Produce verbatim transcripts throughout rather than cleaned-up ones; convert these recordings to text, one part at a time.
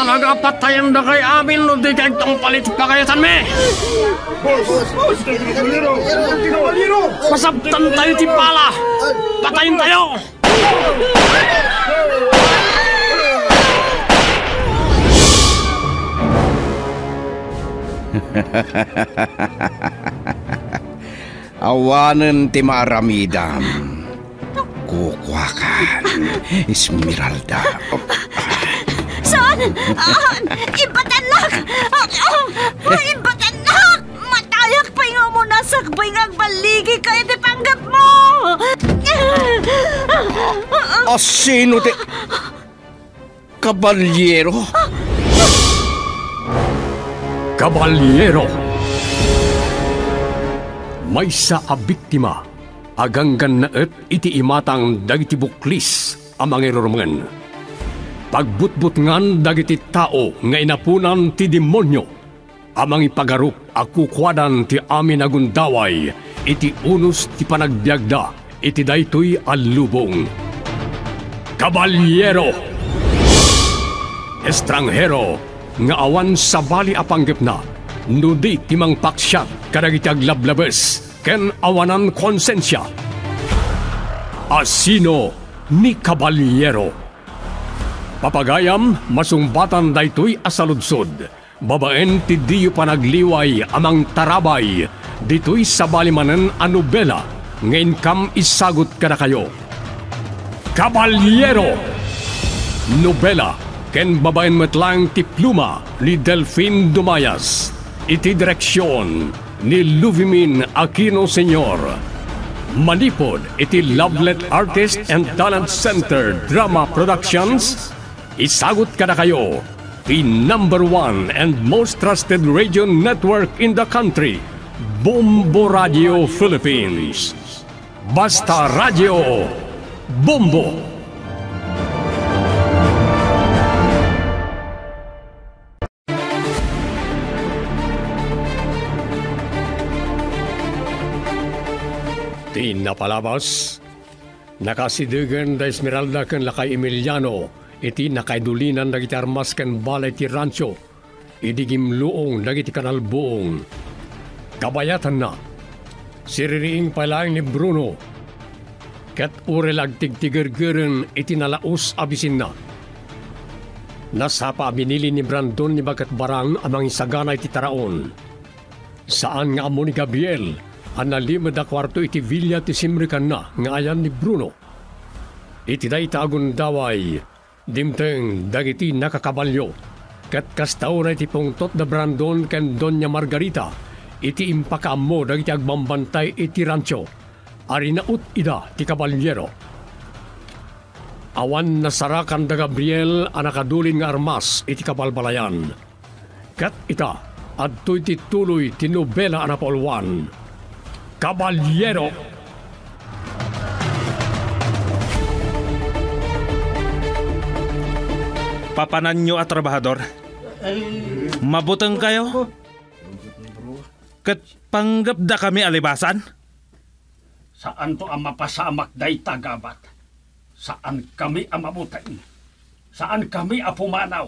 talaga patayan na kay amin no di kay itong palit pakayasan me. Masabtan tayo ti pala. Patayin tayo. Awanan ti maaramidam. Kukwakan, Esmeralda. Saan? Ah, ibatanak! Ah, ibatanak! Matayak pa nga mo nasakbay nga baligi kayo di panggap mo! O sino ti... Kabalyero? Kabalyero! May sa abiktima, aganggan na et iti imatang dagiti buklis amang irurungan. Pagbutbut ngan dagiti tao nga inapunan ti demonyo, amang ipagarup akukwadan ti amin agundaway, iti unos ti panagbiagda, iti daytoy alubong. Kabalyero! Estranghero, nga awan sa bali apanggip na, nudi timang paksyat kadagiti aglablabes ken awanan konsensya. Asino ni Kabalyero. Papagayam masumbatan daytoy asaludsod. Babaen ti diyo panagliway amang tarabay ditoy sa balimanen a nobela ngayon kam isagot kada kayo. Kabalyero. Nobela ken babaen metlang ti pluma ni Delphine Dumayas. Iti direksyon ni Luvimin Aquino Senior. Manipod iti Lovelet Artist and Talent Center Drama Productions. Isagot kada kayo, the number one and most trusted radio network in the country, Bombo Radio Philippines. Basta Radio Bombo. Di napalabas, nakasidugan da Esmeralda ken lakay Emiliano, iti nakaidulinan dagiti armas ken balay ti rancho, idigim luong dagiti kanalbuong. Kabayatan na, siririing palang ni Bruno, ket urelag tigtigergeren iti nalaos abisin na. Nasapa binili ni Brandon ni Bagat Barang amang isagana iti taraon. Saan nga amo ni Gabriel, analimad a kwarto iti villa ti simrikan na nga ayan ni Bruno. Iti day tagun daway, dimteng dagiti nakakabalyo, kat kastaw na iti pungtot da Brandon ken Doña Margarita, iti impakaammo dagiti agbambantay iti rancho, arinaut ida ti Kabalyero. Awan nasarakan da Gabriel anakadulin nga armas iti kabalbalayan. Kat ita, adtoy ti tuloy ti nobela anapolwan. Kabalyero. Papanan nyo at trabahador. Mabutang kayo. Kat panggap da kami alibasan. Saan to ang mapasamak day tagabat? Saan kami ang mabutay? Saan kami ang pumanaw?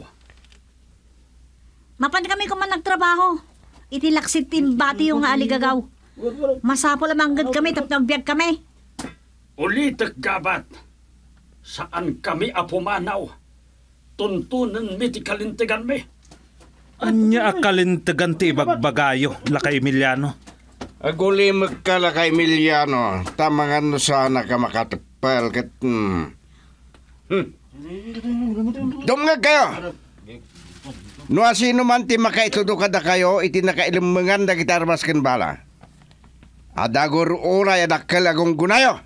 Mapan kami kuman nagtrabaho. Itilaksit timbati yung nga aligagaw. Masapo lamang gad kami tap nagbiag kami. Ulitek gabat. Saan kami apumanaw? Tuntunan mi ti kalintigan mi. Anya akalintigan ti bagbagayo, lakay Emiliano. Aguli magkala kay Emiliano, tamangan no sana ka makatapal kat... Hmm. Hmm. Dumngag kayo! No asino man ti makaitudo kada kayo, iti nakailumangan da gitarmas ken bala. Adagor oray adakkel agong gunayo.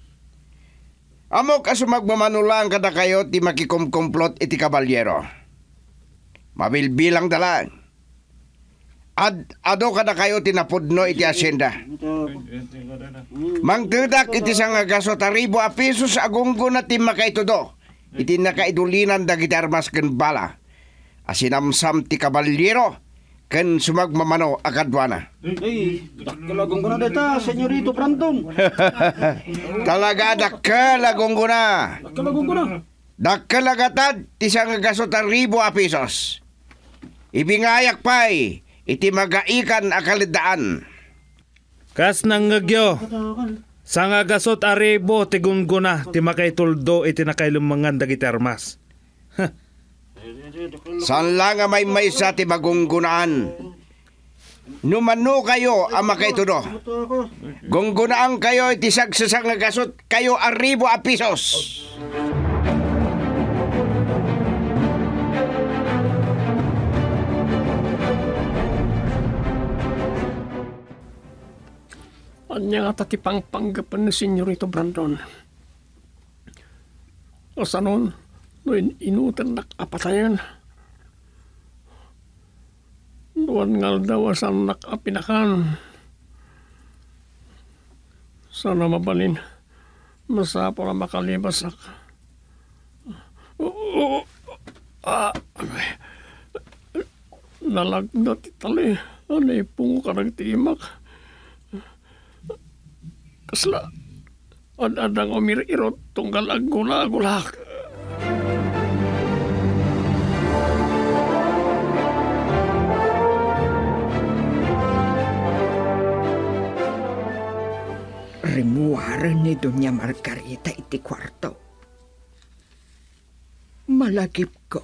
Amok aso magmamanulang kada kayo ti makikumkumplot iti Kabalyero. Mabilbilang dalan. Ad ado kada kayo tinapudno iti asyenda. Mangtudak iti sangagasot aribo a pesos agunggo na ti makaitudo. Iti nakaidulinan dagiti armas ken bala. Asinamsam ti Kabalyero ken sumagmamano akadwana. Ay, dakkalagong ko na deta, senyorito Brandon. Talaga dakkalagong ko na. Dakkalagong ko na. Dakalagatad ti sangagasot a ribo a pisos. Ibingayak pa'y iti magaikan a kalidaan. Kas nanggagyo, sangagasot aribo ti gunguna ti makaituldo iti nakailumangan dagiti armas. San lang nga may may sa ti magunggunaan. Numano kayo ang makaitudo. Gunggunaan kayo iti sagsasangagasot kayo a ribo a pisos. Anya nga tatipang panggapan ni Senyorito Brandon. O sanon, no inutan nakapatayan. Duwan ngal daw asan nakapinakan. Sana mabalin. Masapo na makalibasak. Oo. Ah. Nalagdat itali. Anay pungo ka nagtimak. Kasla, ad-adang umir-irot tunggal agula-agulak. Rimuwaran ni Doña Margarita iti kwarto. Malagip ko.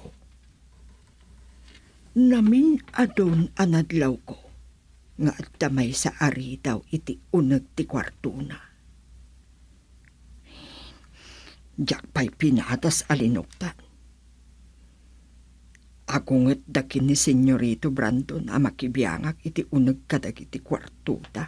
Namin adon anadlaw ko. Nga at tamay sa ari daw iti unag ti kwartuna. Diyak pa'y pinatas alinuktan. Agunget dakin ni Senyorito Brandon a makibiyangak iti unag kadag iti kwartuta.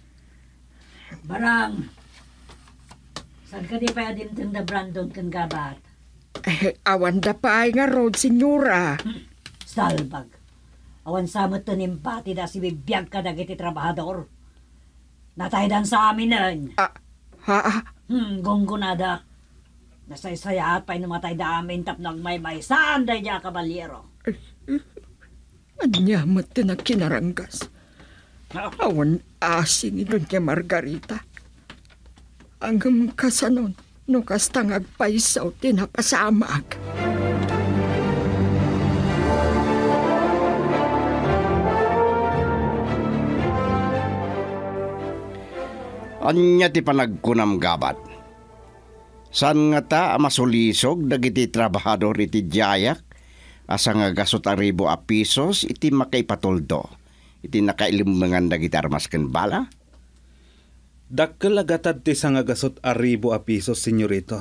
Barang, saan ka di pa adim tanda Brandon kan gabat? Eh, awan da pa ay nga road, Senyora. Hmm. Salbag. Awan samot to nimpati da si bibiyag ka dagiti trabahador. Nataydan sa amin nun. Ah, ha? Hmm, gonggonada. Nasaysayat pa'y namatay da amin tapnang may may saan day niya kabalyero. Anya mo't na kinaranggas. Awan asin ni Doña Margarita. Ang kasanon, no kastang agpaisaw tinapasamag. Anya ti panagkunam gabat. San nga ta masulisog dagiti trabahador iti diayak asa nga gasot a ribo a pisos iti makaipatuldo. Iti nakailimangan dagiti armas ken bala. Dakkel agatad ti sangagasot a ribo a pisos, Senyorito.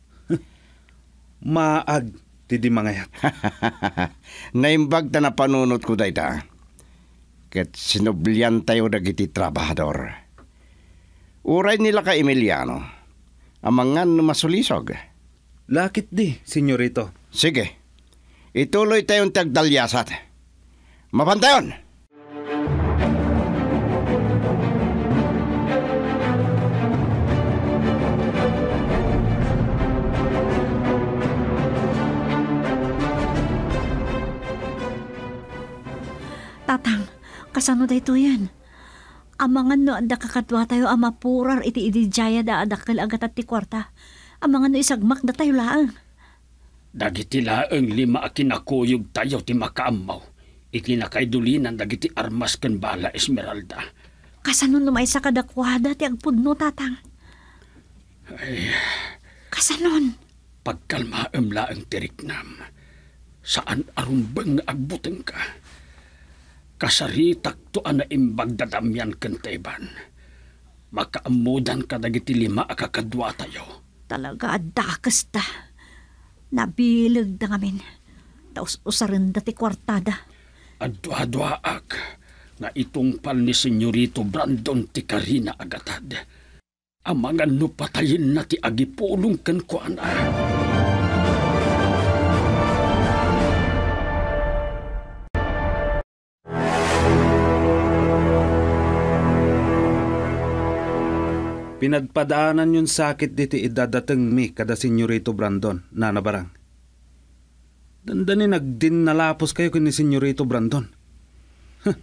Maag ti di mangayat. Naimbag ta na panunot ko dayta. Ket sinublian tayo dagiti trabahador. Uray nila ka Emiliano, amangan masulisog. Lakit di, Senyorito. Sige, ituloy tayong tagdalyasat. Mapantayon! Tatang, kasano da ito yan? Amangan no anda kakatwa tayo amapurar iti idijaya da adakil agat at ti kwarta. Amangan no isagmak da tayo laang. Dagiti laang lima a kinakuyog tayo ti makaamaw. Iti nakaidulinan dagiti armas ken bala Esmeralda. Kasanon lumay sa kadakwada ti agpudno, tatang. Ay, kasanon? Pagkalmaam laang tiriknam. Saan arumbang agbuteng ka? Kasaritak to ana imbag dadamyan kenteban. Makaamudan ka dagiti lima a kakadwa tayo. Talaga adakas ta. Nabilag da ngamin. Taos usarin dati kwartada. Adwa-adwaak nga itungpal ni Senyorito Brandon ti Karina agatad. Amangan no patayin na ti agipulong ken kuana. Pinagpadaanan yun sakit diti idadateng mi kada Senyorito Brandon, nanabarang. Dandani nagdin nalapos kayo kini Senyorito Brandon. Huh.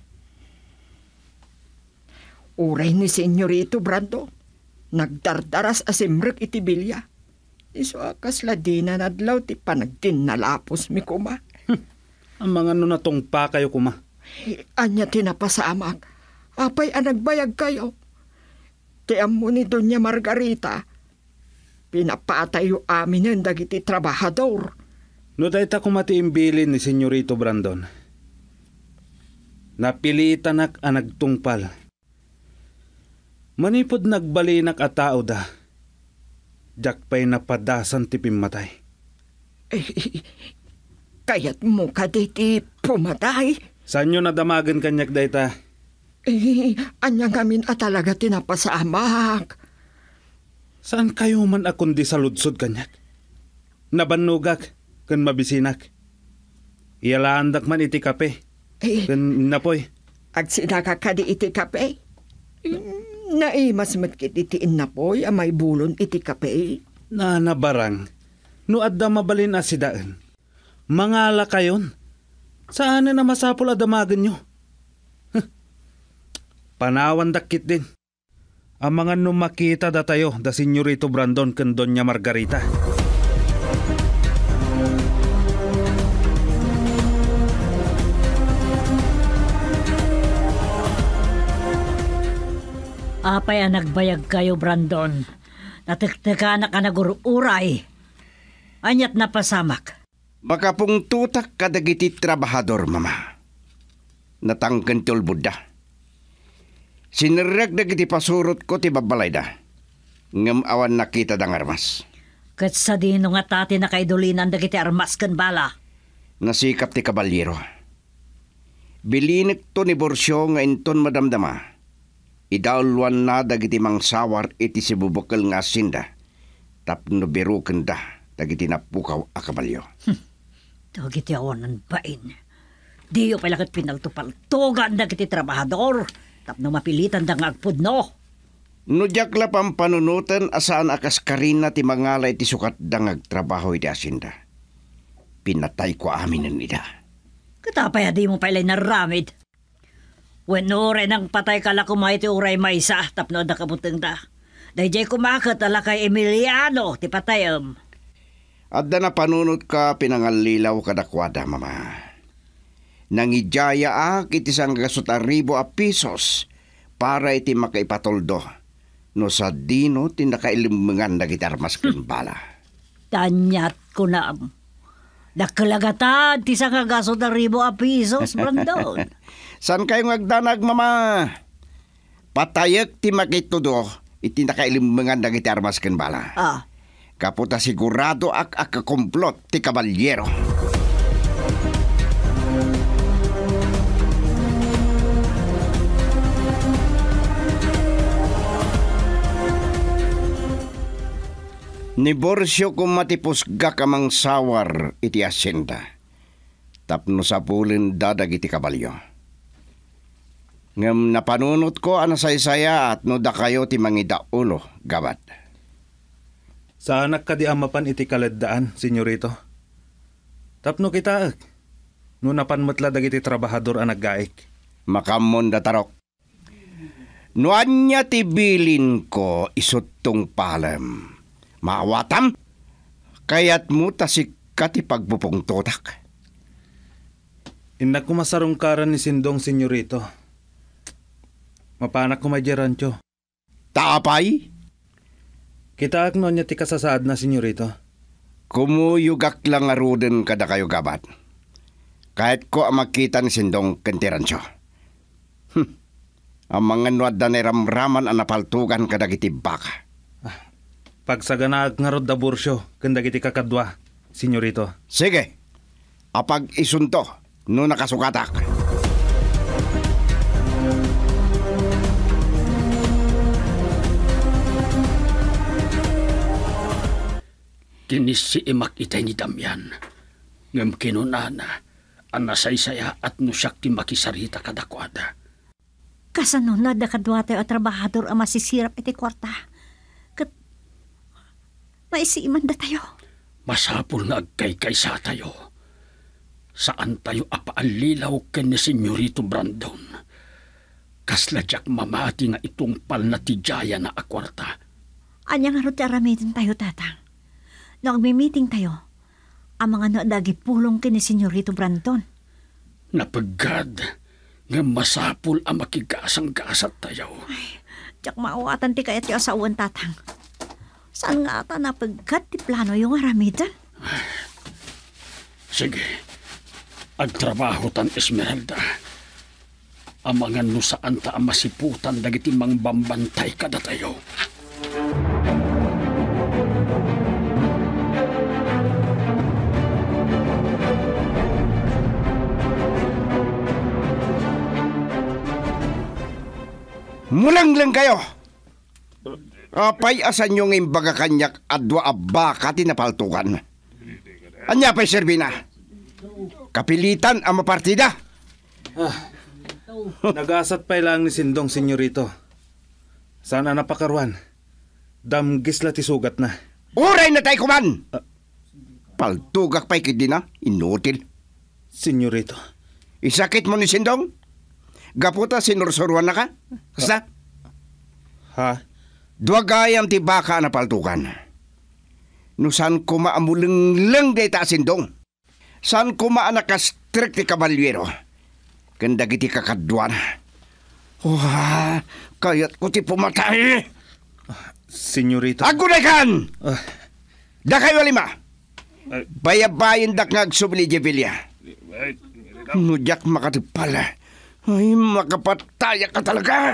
Uray ni Senyorito Brandon, nagdardaras asimrek iti bilya. Iso akas la di na nadlaw ti panagtin nalapos mi kuma. Ang mga no natong pa kayo kuma. Anya tinapasamak. Apay ang nagbayag kayo. Tiam mo ni Doña Margarita. Pinapatayo amin ang dagiti trabahador. No dahita kumatiimbilin ni Senyorito Brandon. Napilitan nak ang nagtungpal. Manipod nagbalinak a tao da. Jak pa'y napadasan ti pimatay. Eh, kayat mo ka diti pumatay? Saan nyo nadamagan kanyak dayta? Eh, anya ngamin at talaga tinapasamak. Saan kayo man akong di saludsod kanyak? Nabanugak, kan mabisinak. Iyalandak man iti kape, Eh, kan napoy. ag sinakakadi iti kape? Naimas matkit itiin na po'y amay bulon iti kape. Na nabarang, no adda mabalin asidaan. Mangala kayon. Saan na masapol adamagan nyo? Huh. Panawan dakit din. Ang mga numakita da tayo da Senyorito Brandon kan Doña Margarita. Apay ang nagbayag kayo, Brandon. Natiktika na ka nagururay. Anyat na pasamak. Makapung tutak kadagiti trabahador, mama. Natangkan tulbud da. Sinirag dagiti pasurot ko ti babalay da. Ngam awan nakita dang armas. Kat sa dino nga tati na kaidulinan dagiti armas kan bala. Nasikap ti kabalyero. Bilinik to ni Borsyo nga inton madamdama. Idawluan na dagiti mangsawar iti sibubukal nga asinda. Tapno biruken da dagiti napukaw a kabalyo. Dagiti awanan bain. Diyo pala kat pinaltupaltugan dagiti trabahador. Tapno mapilitan da nga agpudno. Nudyak la pang panunutan asaan akas karina ti mangalay ti sukat da nga agtrabaho iti asinda. Pinatay ko amin nida. Katapay di mo pala naramid. Weno rin ang patay kala kumay ti uray maysa, tapno da kabuteng da. Dahil kumakat ala kay Emiliano, ti patayam. Adda na panunot ka pinangalilaw kadakwada, mama. Nangijaya ak iti sang gasot aribo a pisos para iti makaipatoldo. No sa dino ti nakailimengan dagiti armas ken bala. Tanyat ko na. Nakalagatan ti sang gasot aribo a pisos, Brandon. San kayo ngagdanag, mama? Patayag ti makitudo, iti nakailimengan dagiti armas ken bala. Ah. Kaputa sigurado ak akakomplot ti kabalyero. Ni Borsyo kung matipusga kamang sawar iti asyenda. Tapno sa pulin dadag iti kabalyo. Ngam napanunot ko anasaysaya at no da kayo ti mangidaulo, gabat. Saanak ka di amapan iti kaladdaan, Senyorito. Tapno kita, no napanmatla dagiti trabahador ang naggaik. Makamon da tarok. No anya ti bilin ko isutong palem. Maawatam, kayat mo tasik ka ti pagbupong totak. Indak ko masarungkaran ni Sindong, Senyorito. Mapanak ko may rancho. Taapay? Kita akno niya ti kasasaad na, Senyorito. Kumuyugak lang aruden kada kayo gabat. Kahit ko ang makita ni Sindong kantirancho. Hm. Ang mga nuad na ramraman ang napaltugan kadagiti baka. Ah, pagsaganaag nga rod da Borsyo, kandagiti kakadwa, Senyorito. Sige, apag isunto, no nakasukatak. Kinis si imak itay ni Damian. Ngam kinunana, ang nasaysaya at nusyak ti makisarita kadakwada. Kasano na da kadwa tayo at trabahador ang masisirap iti kwarta. Kat maisiman da tayo. Masapul nga agkay-kaysa tayo. Saan tayo apaalilaw ken ni Senyorito Brandon. Kasladyak mamati nga itong pal na tijaya na akwarta. Anya nga ro ti aramidin tayo, tatang. nagmi-meeting tayo, ang mga naadagi pulong kini Senyorito Brandon. Napagad nga masapul ang makigasang-gasat tayo. Tiyak maawatan ti kaya ti asawan tatang. Saan nga ata napagkat ti plano yung aramidan? Sige, agtrabaho tan Esmeralda. Ang mga nusaan ta ang masiputan dagiti mang bambantay kada tayo. Mulang lang kayo! Apay asan nyo ngayong baga kanyak adwa abaka tinapaltukan. Anya pa'y Servina? Kapilitan ang mapartida? Ah, nagasat pa lang ni Sindong, senyorito. Sana napakaruan. Damgis la ti sugat na. Uray na tayo kuman! Uh, Paltugak pa'y kidi na, inutil. Senyorito. Isakit mo ni Sindong? Gaputa sinursuruan na ka? Kasta? Ha? Duwagayam ti baka na paltukan. No saan ko maamuleng-leng day ta Sindong? Saan ko maanakastrik ti kabalyero? Kandag iti kakadwan. Oh, kayat ko ti pumatay. Senyorito. Agunay kan! Uh, da kayo lima. Uh, Bayabayin dak ngagsubli di Villa. Nudyak makatipala. Ay, makapataya ka talaga!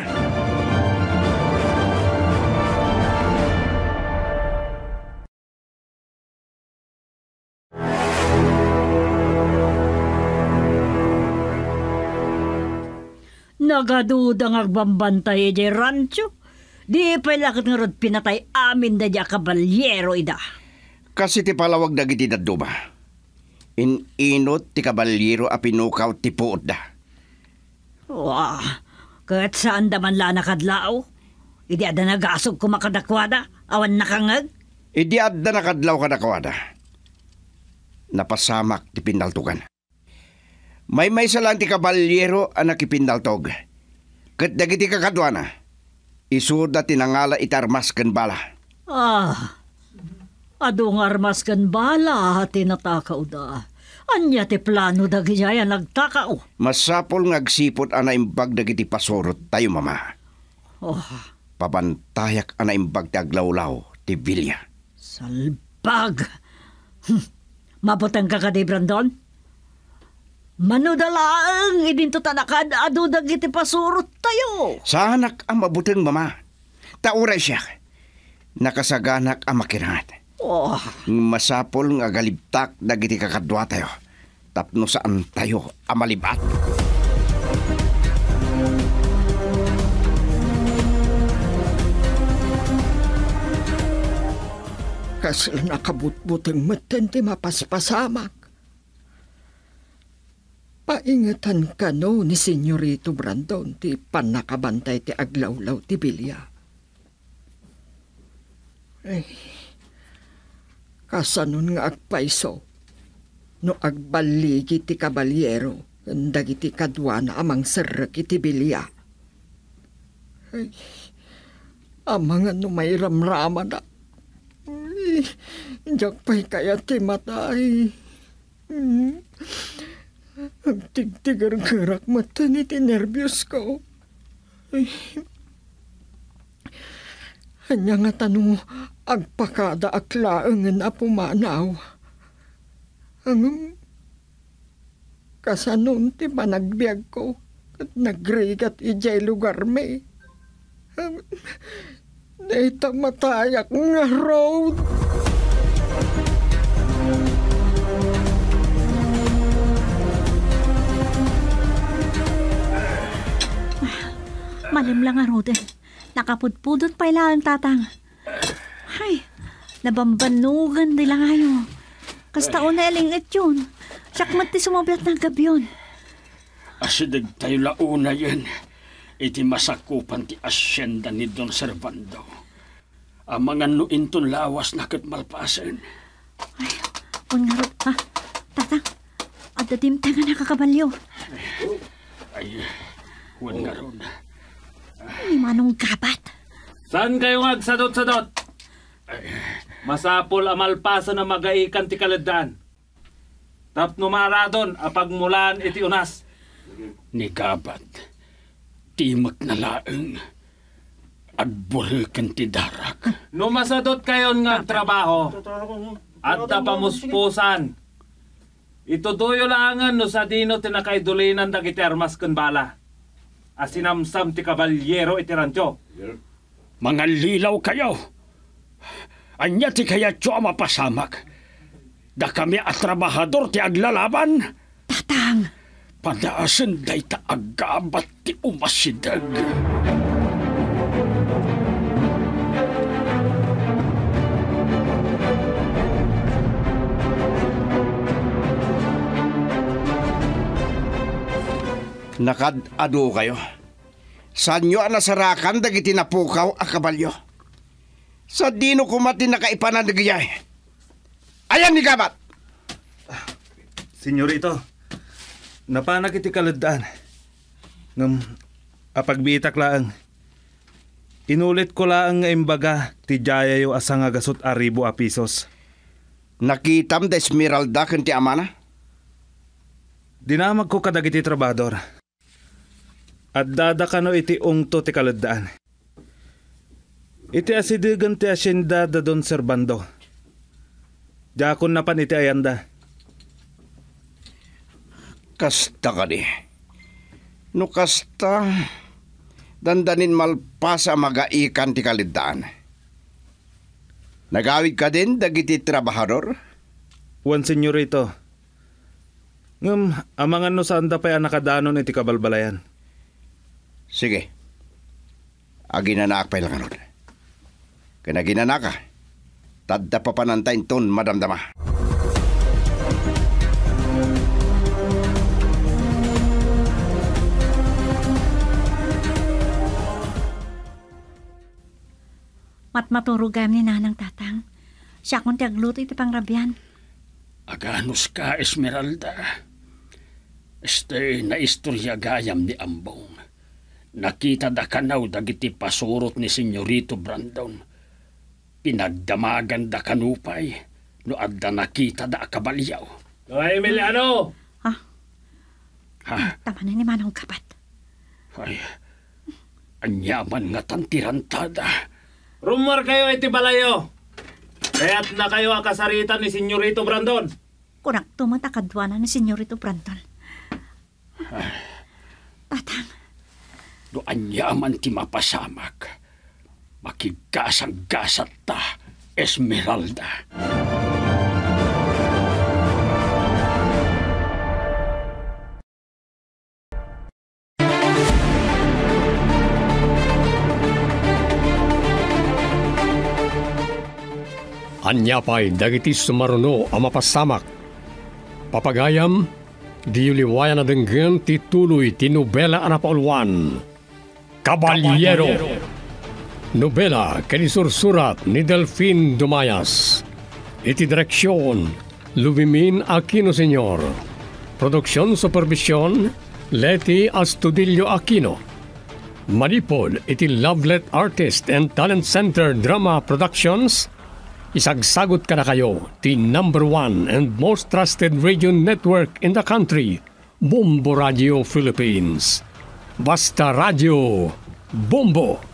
Nagaduda nga agbambantay di rancho. Di pa lakit nga rod pinatay amin da di kabalyero ida. Kasi ti palawag da giti daduma. In-inot ti kabalyero a pinukaw ti puot da. Wah, kahit saan da man la nakadlao. Idi ada nagasog kumakadakwada, awan nakangag. Idi ada nakadlaw kadakwada. Napasamak ti pindaltukan. May may salang ti kabalyero ang nakipindaltog. Kat dagiti kakadwana, isuda tinangala itarmas ken bala. Ah, adong armas ken bala tinatakaw da. Anya ti plano dagijaya nagtakao. Masapol ngagsipot ana imbag dagiti pasorot tayo mama. Oh, pabantayak ana imbag ti aglawlaw ti Villa. Salbag. Hm. Mabutang ka ka di Brandon? Manudalaang idinto tanakad adu dagiti pasurot tayo. Sanak ang mabutang mama. Tauray siya. Nakasaganak ang makirangat. Oh. Masapol nga galibtak dagiti kakadwa tayo. Tapno saan tayo amalibat. Kasla nakabutbutang matan ti mapaspasamak. Paingatan ka no ni Senyorito Brandon ti panakabantay ti aglawlaw ti Villa. Ay, kasanon nga agpaiso no agbaligi ti kabalyero kandag iti kadwana amang serrek iti Villa. Ay, amang ano may ramrama na. Ay, diyak pa'y kaya ti matay. Hmm. Ang tigtigar-garak mata ni tinervyos ko. Ay, hanya nga tanong agpakada aklaangan na pumanaw. Ang kasanon ti panagbiag ko at nagrigat ijay lugar me. Ang data matayak nga road. Malim lang nga roden. Nakapudpudot pa ilang tatang. Ay, nabambanugan nila ngayon. Kastaon na elingit yun. Sakmat ti sumablat ng gabyon. Asidag tayo launa yan. Iti masakupan ti asyenda ni Don Servando. Ang mga nuinton lawas na kat malpasan. Ay, kung nga rod, ha? Tatang, at datim tayo nga nakakabalyo. Ay, huwag nga rod. Ni manong gabat. Saan kayo nga sadot-sadot? Ay, Masapol amalpasan na magaikan ti kaladaan. Tapno maradon apag mulan iti unas. Ni Gabat, timak na laeng at burikan ti darak. No masadot kayon nga trabaho at tapamuspusan. Ito tuyo langan no sa dino tinakaidulinan dagiti armas ken bala. Asinamsam ti kabalyero iti rancho. Mga lilaw kayo. Anya ti kaya tiyo mapasamak. Da kami at trabahador ti aglalaban. Tatang! Padaasan day ta agabat ti umasidag. Nakadado kayo. Saan nyo ang nasarakan dagiti napukaw a kabalyo? Sa dino kumati nakaipananagayay. Ayan ni Gabat! Senyorito, napanak iti kaladaan. Ngam, apagbitak laang. Inulit ko laang nga imbaga ti jayayo asa nga gasot aribo a pisos. Nakitam da Esmeralda ken ti amana? Dinamag ko kadagiti trabador. At dadakano iti ungto ti kaladaan. Iti asidigan ti asyenda da Don Servando. Jakon napan iti ayanda. Kasta ka di. No kasta, dandanin malpasa magaikan ti kalidaan. Nagawid ka din dagiti trabahador? Wan senyorito. Ngam, amangan no saan da pa'y nakadanon iti kabalbalayan. Sige. Aginanak pa ilang anod. Kaya ginanaka, tadda pa panantayin ton madamdama. Matmaturugan ni nanang tatang. Siya kung tiagluto iti pangrabyan. Aganos ka, Esmeralda. Este na istorya gayam ni Ambong. Nakita da kanaw dagiti pasurot ni Senyorito Brandon. Pinagdamagan da kanupay no adda nakita da kabalyaw. Ay, Emiliano! Ha? Ha? Tama na ni Manong Gabat. Ay, anyaman nga tantirantada. Rumor kayo iti balayo. Kaya't na kayo akasaritan ni Senyorito Brandon. Kunak tumatakadwa na ni Senyorito Brandon. Tatang. Do anyaman ti mapasamak. Makigasang-gasat ta, Esmeralda. Anyapay dagiti sumaruno a mapasamak. Papagayam, di uliwayan na denggan ti tuloy ti nobela a napaulwan. Kabalyero. Nobela kanisursurat ni Delfin Dumayas. Iti direksyon, Luvimin Aquino Senior. Produksyon supervisyon, Leti Astudillo Aquino. Manipod iti Lovelet Artist and Talent Center Drama Productions. Isagsagot ka na kayo, the number one and most trusted radio network in the country, Bombo Radio Philippines. Basta Radio, Bombo!